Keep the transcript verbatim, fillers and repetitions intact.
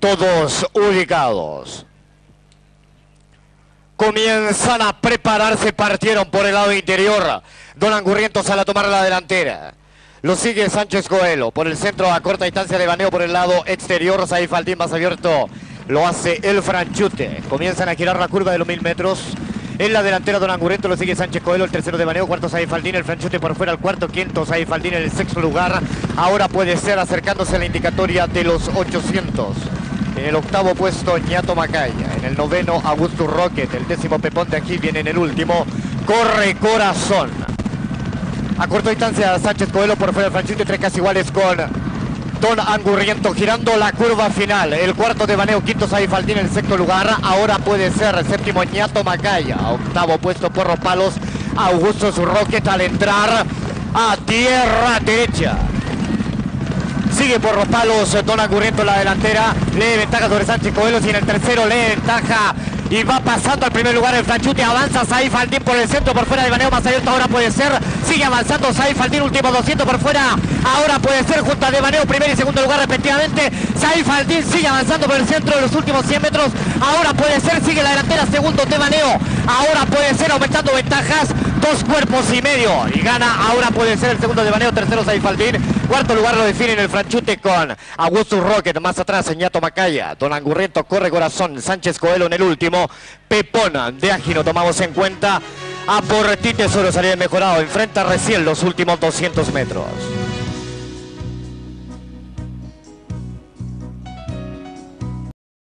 todos ubicados. Comienzan a prepararse, partieron por el lado interior. Don Angurrientos sale a tomar la delantera. Lo sigue Sánchez Coelho por el centro a corta distancia de baneo por el lado exterior. Saif Aldin más abierto. Lo hace el Franchute. Comienzan a girar la curva de los mil metros. En la delantera Don Angurrientos, lo sigue Sánchez Coelho, el tercero de baneo, cuarto Saif Aldin, el Franchute por fuera, el cuarto, quinto Saif Aldin en el sexto lugar. Ahora puede ser acercándose a la indicatoria de los ochocientos. En el octavo puesto Ñato Macaya, en el noveno Augusto Rocket, el décimo Pepón de aquí viene en el último Corre Corazón. A corta distancia Sánchez Coelho por fuera, el Franchute, tres casi iguales con Don Angurrientos girando la curva final. El cuarto de baneo, quinto Saif Aldin en el sexto lugar. Ahora puede ser el séptimo Ñato Macaya. Octavo puesto Porro Palos, Augusto Rocket al entrar a tierra derecha. Sigue Porro Palos, Don Angurrientos en la delantera. Lee ventaja sobre Sánchez Coelho y en el tercero lee ventaja. Y va pasando al primer lugar el Franchute, avanza Saif Aldin por el centro, por fuera de baneo más abierto, ahora puede ser, sigue avanzando Saif Aldin, último doscientos por fuera, ahora puede ser junto a de baneo, primer y segundo lugar respectivamente, Saif Aldin sigue avanzando por el centro de los últimos cien metros, ahora puede ser, sigue la delantera, segundo de baneo, ahora puede ser aumentando ventajas, dos cuerpos y medio, y gana, ahora puede ser el segundo de baneo, tercero Saif Aldin, cuarto lugar lo define en el Franchute con Augusto Rocket, más atrás Ñato Macaya, Don Angurrientos, Corre Corazón, Sánchez Coelho en el último, Pepón de Agino tomamos en cuenta. A por ti Tesoro salida mejorado. Enfrenta recién los últimos doscientos metros.